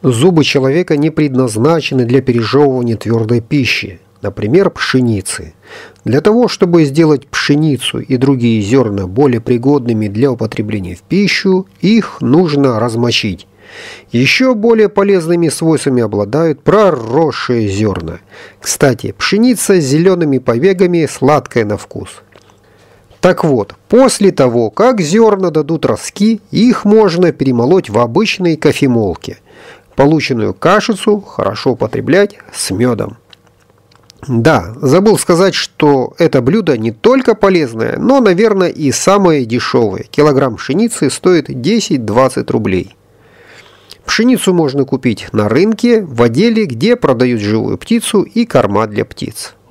Зубы человека не предназначены для пережевывания твердой пищи, например, пшеницы. Для того, чтобы сделать пшеницу и другие зерна более пригодными для употребления в пищу, их нужно размочить. Еще более полезными свойствами обладают проросшие зерна. Кстати, пшеница с зелеными побегами сладкая на вкус. Так вот, после того, как зерна дадут ростки, их можно перемолоть в обычной кофемолке. Полученную кашицу хорошо употреблять с медом. Да, забыл сказать, что это блюдо не только полезное, но, наверное, и самое дешевое. Килограмм пшеницы стоит 10-20 рублей. Пшеницу можно купить на рынке, в отделе, где продают живую птицу и корма для птиц.